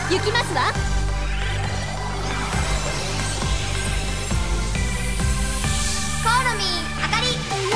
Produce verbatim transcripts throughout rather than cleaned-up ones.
行きますわ。コオロミーあかり。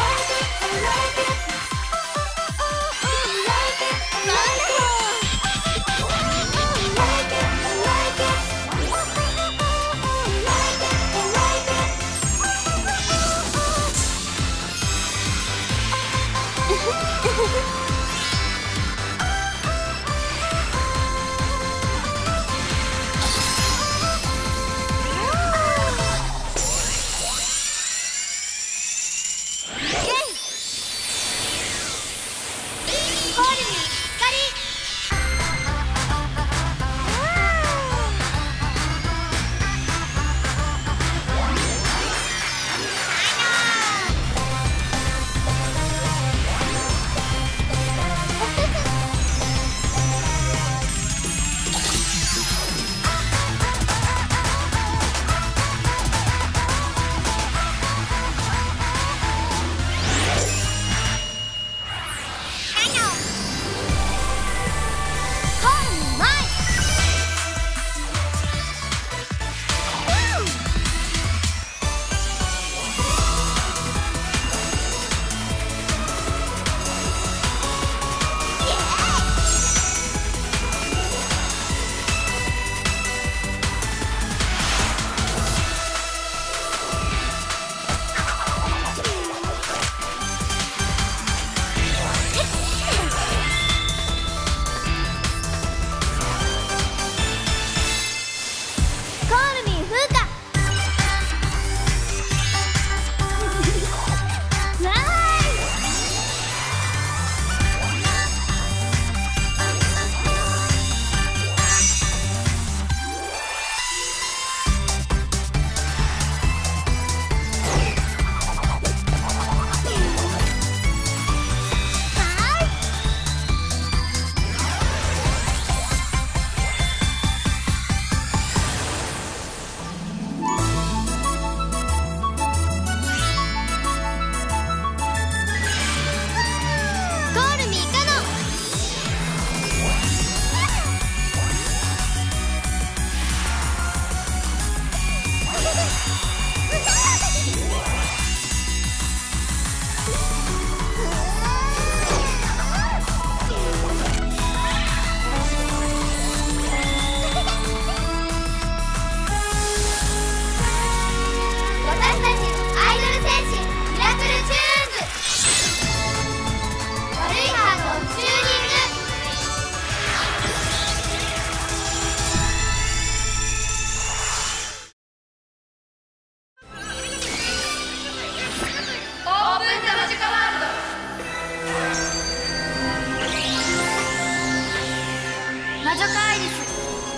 魔女カアイリス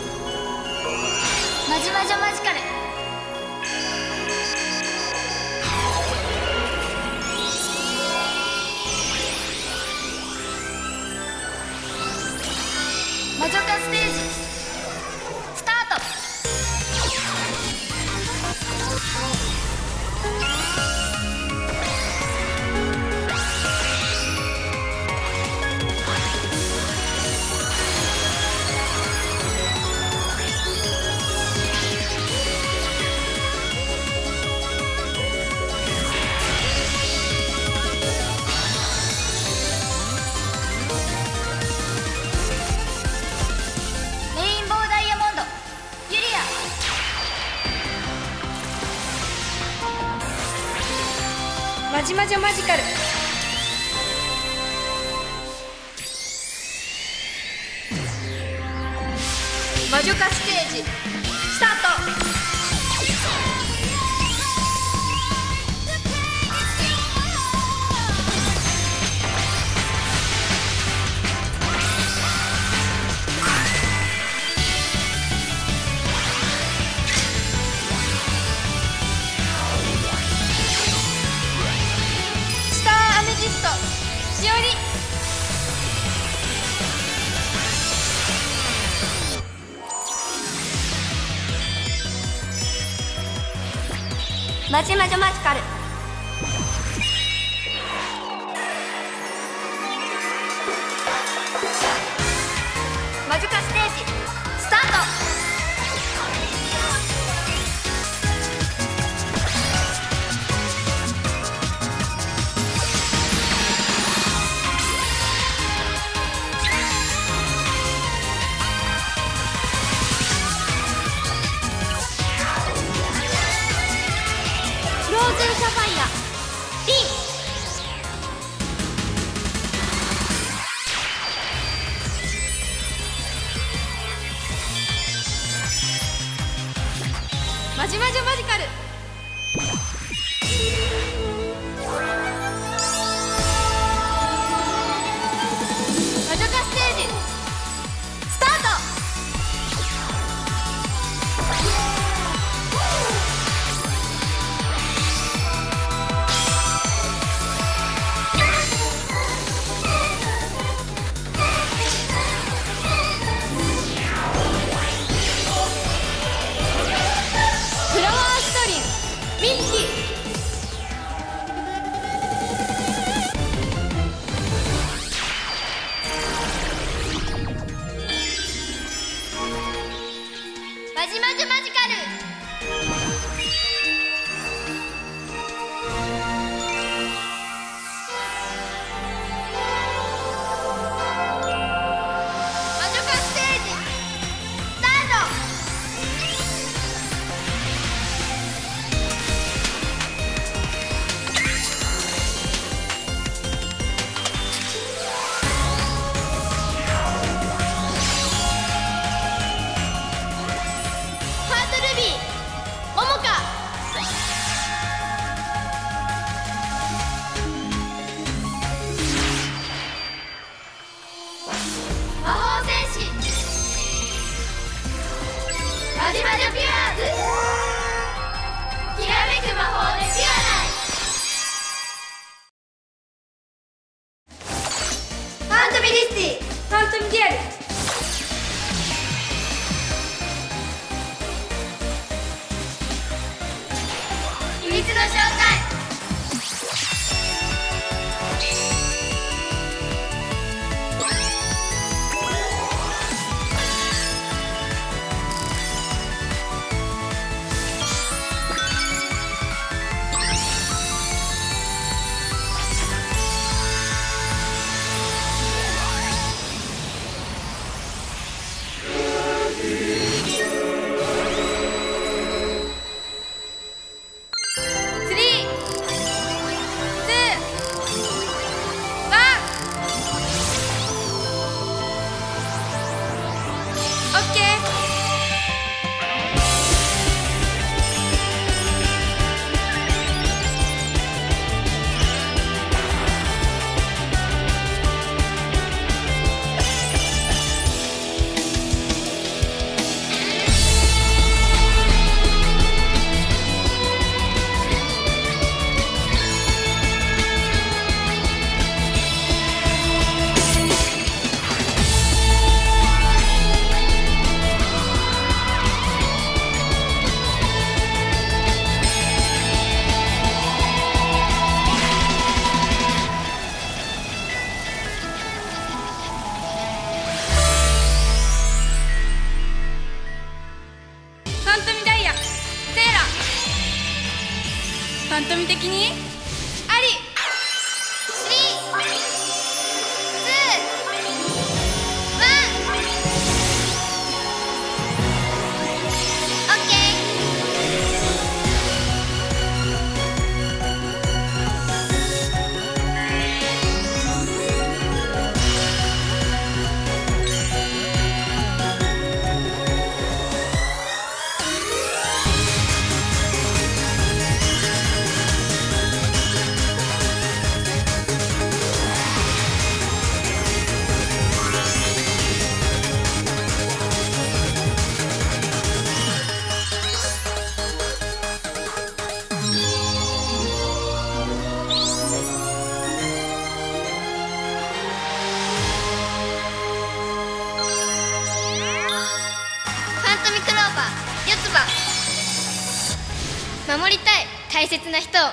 マジマジョマジカル。魔女化ステージスタート。マジマジョマジカル。魔女化ステージスタート。しおり。マジマジョマジカル。魔女化ステージスタート。 ジマジョマジカル。魔女化ステージスタート。フラワーストリンミンキ。マジマジマジカル。魔女化ステージスタート。ハートルビーモモカ。魔法戦士マジマジョピュアーズ。きらめく魔法でピュアライ。ファントミリスティファントミデュアル。秘密の正体。スリー、ツー、ワン。オッケー。ファントミダイヤセーラ。ファントミ的にあり。スリー、ツー、ワン。オッケー。守りたい大切な人を。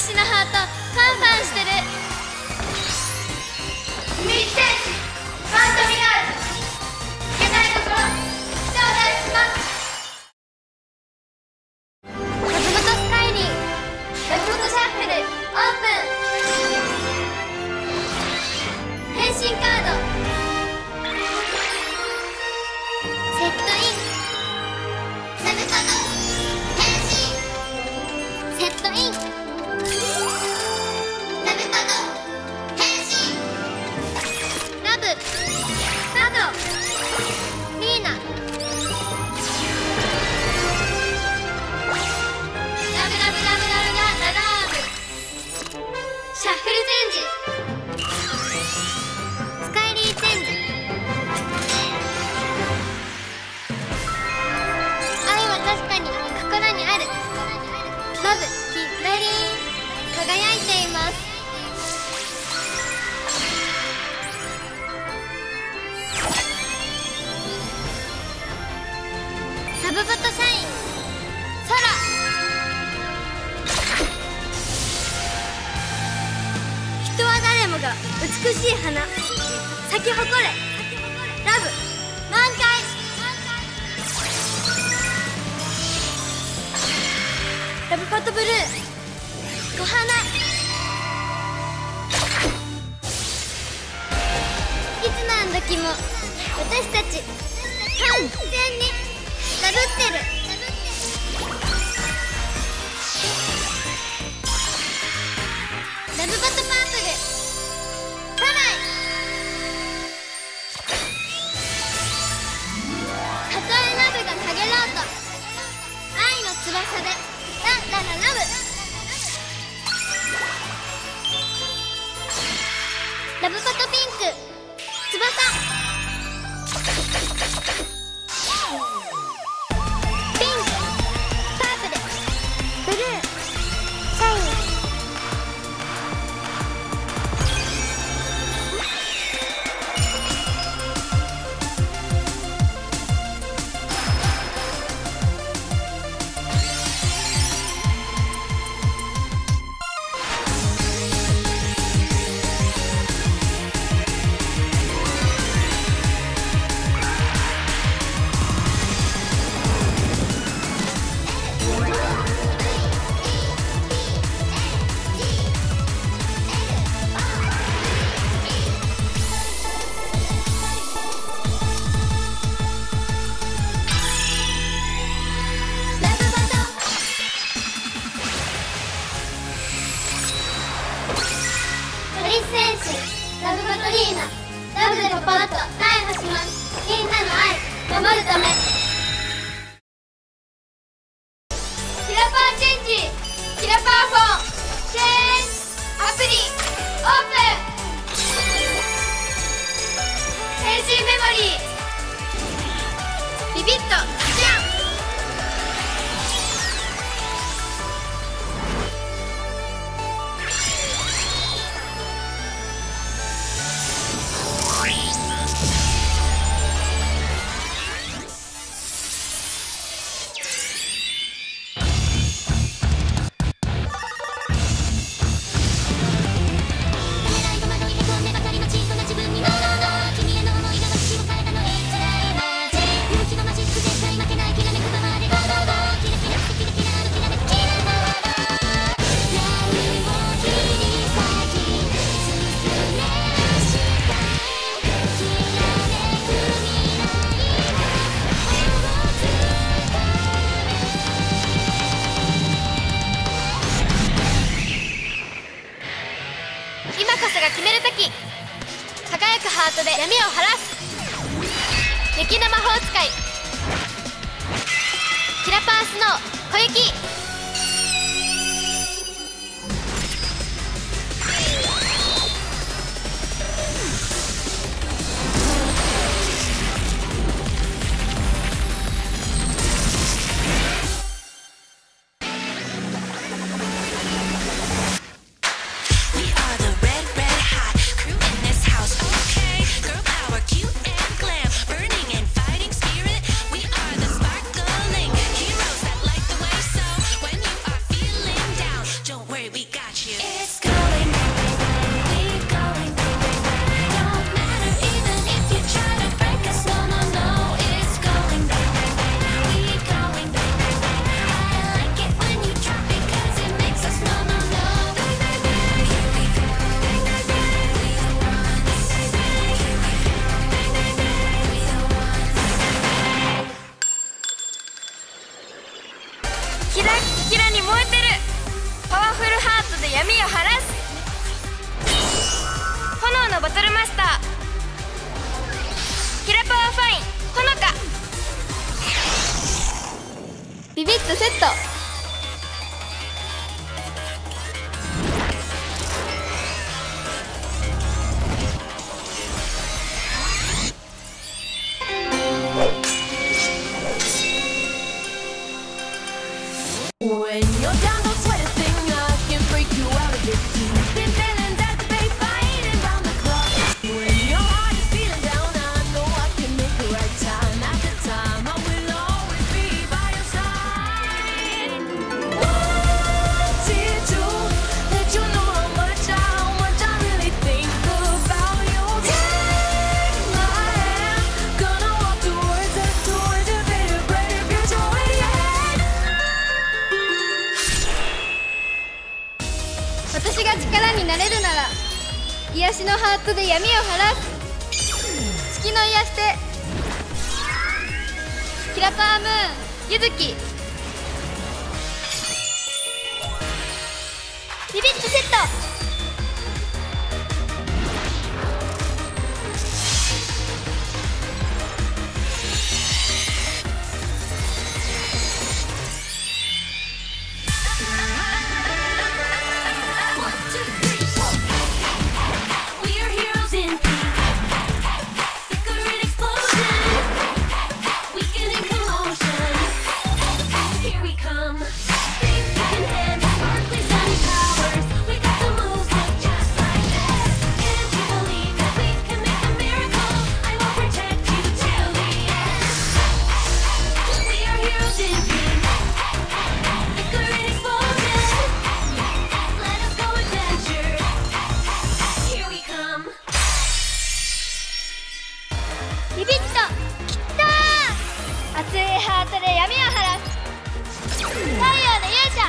私のハートファンファンしてる。秘密戦士ファントミラージュ、いけないところ頂戴します。松本スカイリー松本シャッフルオープン。変身カードセットイン。ナルトの変身セットイン。ナルトの変身ラブスタート。リーナラブラブラブラブラララーブシャッフルチェンジスカイリーチェンジ。愛は確かに心にある。ラブキラリン輝いています。ラブボトシャイン空。人は誰もが美しい花咲き誇れ。ラブ満開。ラブフォトブルー小花。いつ何時も私たち完全にラブってる。ラブボトパープルサライ。たとえラブがかげろうと愛の翼でララララブ。ラブボトピンク翼。ピンクパープルブルーシャイン。ラブボトリーナラブでパパッと逮捕します。みんなの愛守るため。キラパーチェンジキラパーフォンチェンジアプリオープン。変身メモリービビッとジャン。今こそが決める時。輝くハートで闇を晴らす。雪の魔法使いキラパースノー小雪。 When キラッキラに燃えてる。パワフルハートで闇を晴らす。炎のバトルマスターキラパワーファインほのか。 ビビッとセット。私が力になれるなら、癒しのハートで闇を晴らす。月の癒し手キラパワームーンゆずき。ビビッとセット。ビビッときたー。熱いハートで闇を晴らす。太陽の勇者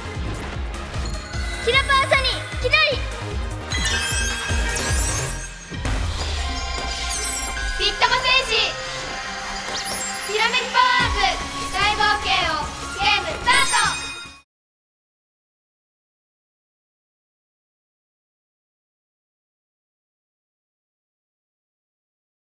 キラパワーサニーキラリ。ビットモ戦士ひらめきパワーズ